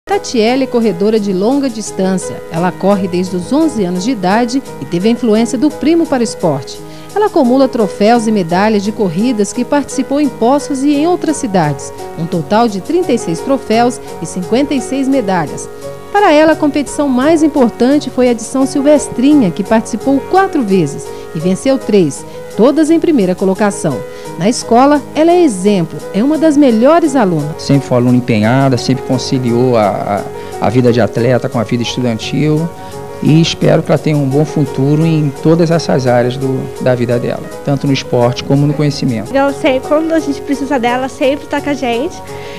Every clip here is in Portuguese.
Tatiele é corredora de longa distância. Ela corre desde os 11 anos de idade e teve a influência do primo para o esporte. Ela acumula troféus e medalhas de corridas que participou em Poços e em outras cidades. Um total de 36 troféus e 56 medalhas. Para ela, a competição mais importante foi a de São Silvestrinha, que participou 4 vezes e venceu 3, todas em primeira colocação. Na escola, ela é exemplo, é uma das melhores alunas. Sempre foi aluna empenhada, sempre conciliou a vida de atleta com a vida estudantil e espero que ela tenha um bom futuro em todas essas áreas da vida dela, tanto no esporte como no conhecimento. Eu sei, quando a gente precisa dela, sempre está com a gente.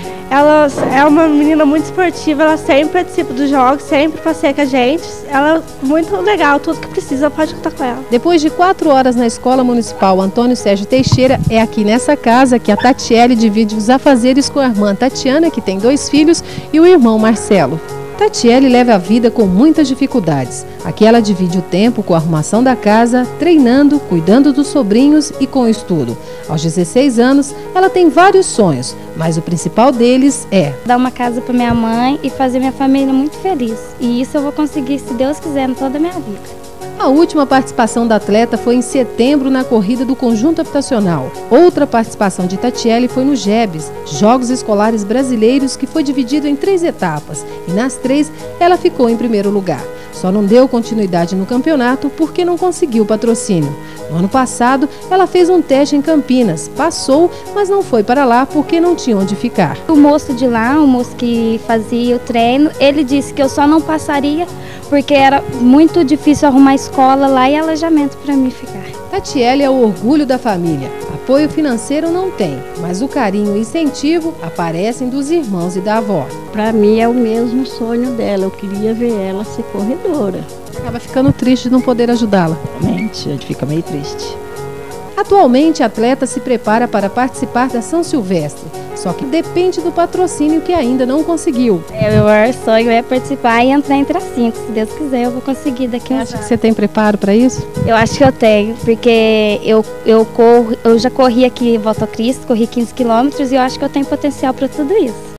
Ela é uma menina muito esportiva, ela sempre participa dos jogos, sempre passeia com a gente. Ela é muito legal, tudo que precisa pode contar com ela. Depois de 4 horas na Escola Municipal Antônio Sérgio Teixeira, é aqui nessa casa que a Tatiele divide os afazeres com a irmã Tatiana, que tem 2 filhos, e o irmão Marcelo. Tatiele leva a vida com muitas dificuldades. Aqui ela divide o tempo com a arrumação da casa, treinando, cuidando dos sobrinhos e com o estudo. Aos 16 anos, ela tem vários sonhos, mas o principal deles é dar uma casa para minha mãe e fazer minha família muito feliz. E isso eu vou conseguir, se Deus quiser, em toda a minha vida. A última participação da atleta foi em setembro na corrida do Conjunto Habitacional. Outra participação de Tatiele foi no JEBs, Jogos Escolares Brasileiros, que foi dividido em 3 etapas. E nas 3, ela ficou em primeiro lugar. Só não deu continuidade no campeonato porque não conseguiu patrocínio. No ano passado, ela fez um teste em Campinas, passou, mas não foi para lá porque não tinha onde ficar. O moço de lá, o moço que fazia o treino, ele disse que eu só não passaria porque era muito difícil arrumar escola lá e alojamento para mim ficar. Tatiele é o orgulho da família. Apoio financeiro não tem, mas o carinho e incentivo aparecem dos irmãos e da avó. Para mim é o mesmo sonho dela, eu queria ver ela ser corredora. Acaba ficando triste de não poder ajudá-la. Realmente, a gente fica meio triste. Atualmente, a atleta se prepara para participar da São Silvestre, só que depende do patrocínio que ainda não conseguiu. Meu maior sonho é participar e entrar entre as 5. Se Deus quiser, eu vou conseguir daqui a uns anos. Acha que você tem preparo para isso? Eu acho que eu tenho, porque eu já corri aqui em Volta ao Cristo, corri 15 quilômetros e eu acho que eu tenho potencial para tudo isso.